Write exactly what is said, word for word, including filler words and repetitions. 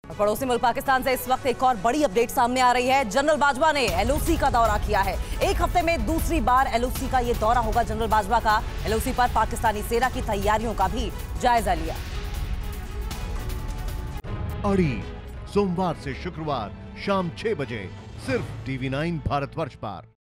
पड़ोसी मुल्क पाकिस्तान से इस वक्त एक और बड़ी अपडेट सामने आ रही है। जनरल बाजवा ने एलओसी का दौरा किया है। एक हफ्ते में दूसरी बार एलओसी का ये दौरा होगा जनरल बाजवा का। एलओसी पर पाकिस्तानी सेना की तैयारियों का भी जायजा लिया। अड़ी सोमवार से शुक्रवार शाम छह बजे सिर्फ टीवी नाइन भारतवर्ष पर।